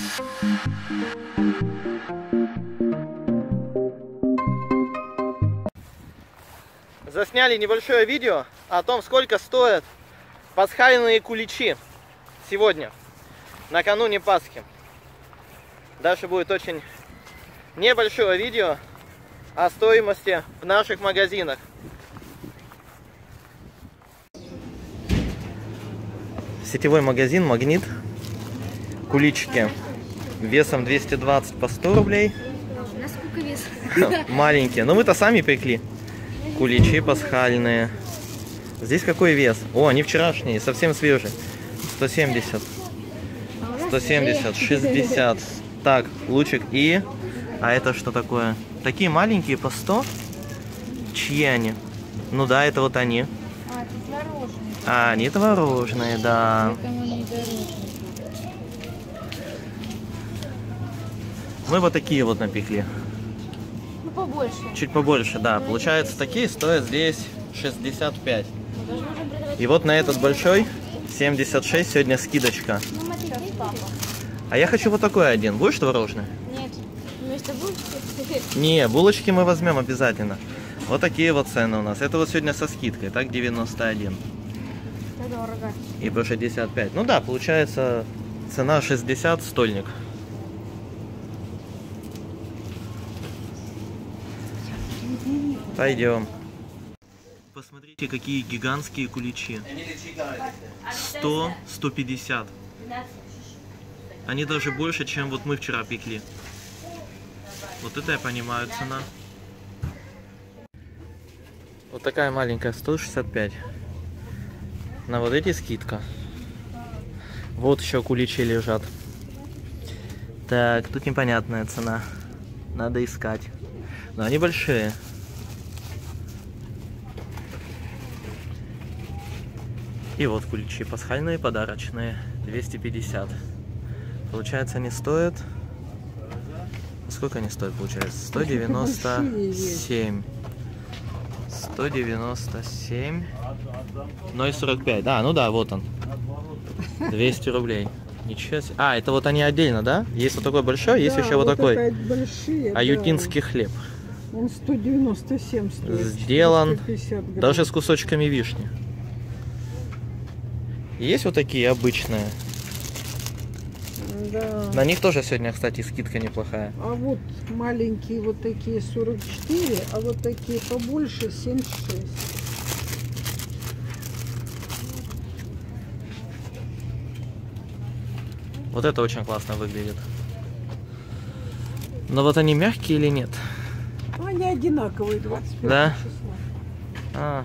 Засняли небольшое видео о том, сколько стоят пасхальные куличи сегодня, накануне Пасхи. Дальше будет очень небольшое видео о стоимости в наших магазинах. Сетевой магазин «Магнит». Куличики весом 220 по 100 рублей. Насколько вес? Маленькие. Но мы-то сами пекли. Куличи пасхальные. Здесь какой вес? О, они вчерашние, совсем свежие. 170. 170, 60. Так, лучик и... А это что такое? Такие маленькие по 100? Чьи они? Ну да, это вот они. А, это творожные. А, они творожные, да. Мы вот такие вот напекли. Ну, побольше. Чуть побольше, да. Получается, такие стоят здесь 65. И вот на этот большой 76 сегодня скидочка. А я хочу вот такой один. Будешь творожный? Нет. Вместо булочки? Не, булочки мы возьмем обязательно. Вот такие вот цены у нас. Это вот сегодня со скидкой. Так, 91. Это дорого. И по 65. Ну да, получается цена 60 стольник. Пойдем. Посмотрите, какие гигантские куличи. 100, 150. Они даже больше, чем вот мы вчера пекли. Вот это я понимаю цена. Вот такая маленькая, 165. На вот эти скидка. Вот еще куличи лежат. Так, тут непонятная цена. Надо искать. Но они большие. И вот куличи пасхальные, подарочные. 250. Получается, они стоят... Сколько они стоят, получается? 197. 197. 0,45. Да, ну да, вот он. 200 рублей. Ничего себе. А, это вот они отдельно, да? Есть вот такой большой, есть еще вот такой. Большие, аютинский хлеб. Он 197 стоит. Сделан даже с кусочками вишни. Есть вот такие обычные. Да. На них тоже сегодня, кстати, скидка неплохая. А вот маленькие вот такие 44, а вот такие побольше 76. Вот это очень классно выглядит. Но вот они мягкие или нет? Они одинаковые, 25 Да? числа. А.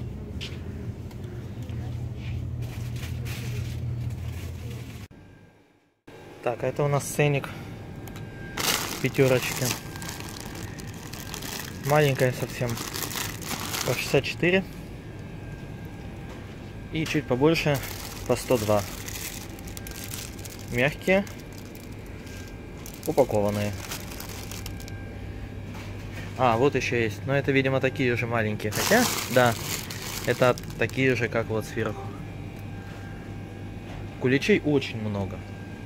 Так, а это у нас ценник пятерочки. Маленькая совсем. По 64. И чуть побольше по 102. Мягкие. Упакованные. А, вот еще есть. Но это, видимо, такие же маленькие. Хотя, да, это такие же, как вот сверху. Куличей очень много.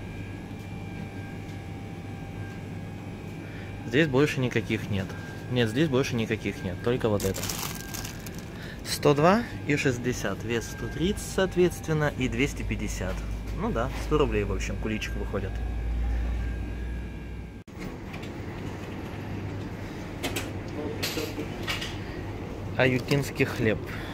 Здесь больше никаких нет. Нет, здесь больше никаких нет. Только вот это. 102 и 60. Вес 130, соответственно, и 250. Ну да, 100 рублей, в общем, куличик выходит. Аютинский хлеб.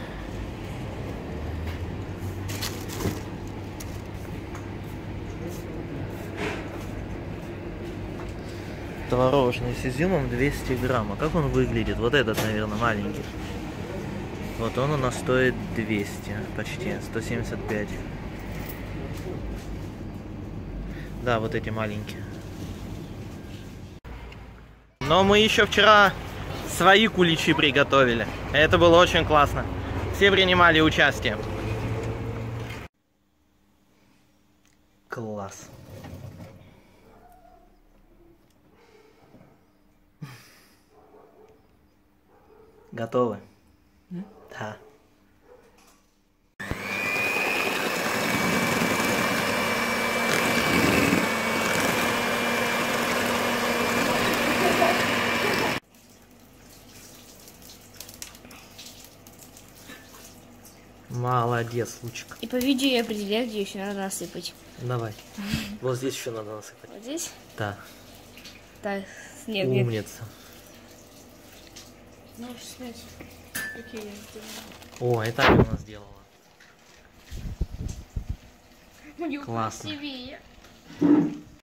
Творожный с изюмом 200 грамм. А как он выглядит? Вот этот, наверное, маленький. Вот он у нас стоит 200, почти 175. Да, вот эти маленькие. Но мы еще вчера свои куличи приготовили. Это было очень классно. Все принимали участие. Класс. Готовы? Да. Молодец, Лучик. И по видео я определяю, где еще надо насыпать. Давай. Вот здесь еще надо насыпать. Вот здесь? Да. Так, нет, нет. Умница. Ну, снять. Какие я сделала? О, это Алена у нас сделала. У него Классно. красивее.